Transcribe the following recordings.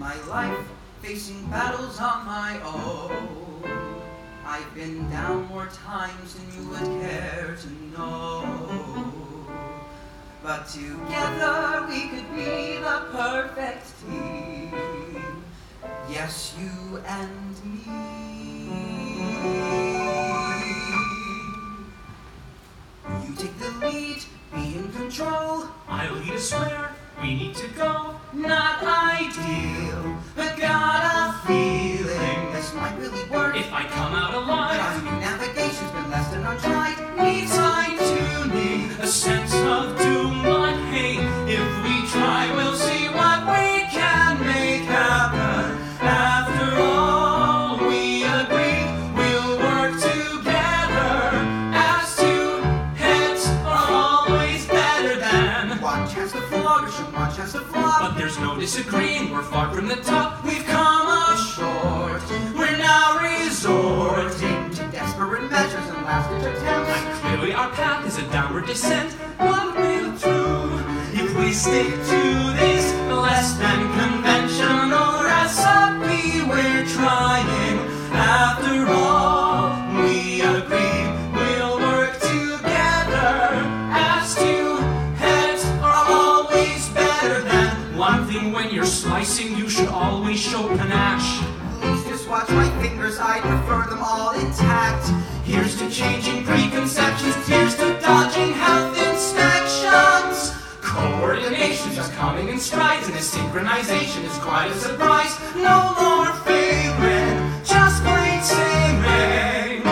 my life, facing battles on my own. I've been down more times than you would care to know. But together we could be the perfect team. Yes, you and me. You take the lead, be in control. I'll lead us where we need to go. Not ideal, but got a feeling this might really work. If I come out But alive, our new navigation's been less than untried. Needs fine-tuning. a sense of doom, but hey, if we try, we'll see what we can make happen. After all, we agree we'll work together, as two heads are always better than One chance to flourish and one chance to flop. But there's no disagreeing, we're far from the top. We've come up short. We're now resorting to desperate measures and last-ditch attempts. Clearly our path is a downward descent. What we'll do if we stick to this less than conventional recipe we're trying. After all, we agree we'll work together, as two heads are always better than one thing. When you're slicing, you should always show panache. Please just watch my fingers, I prefer them all intact. Here's to changing preconceptions, here's to dodging health inspections. Coordination is coming in strides, and the synchronization is quite a surprise. No more failing, just plain sailing.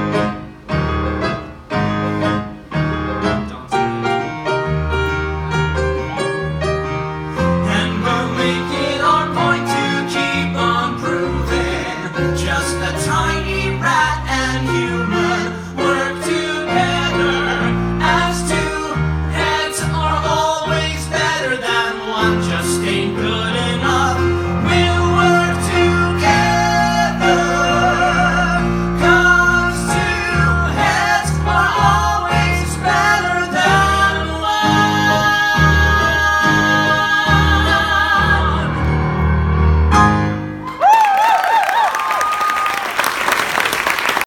And we'll make it our point to keep on proving just a tiny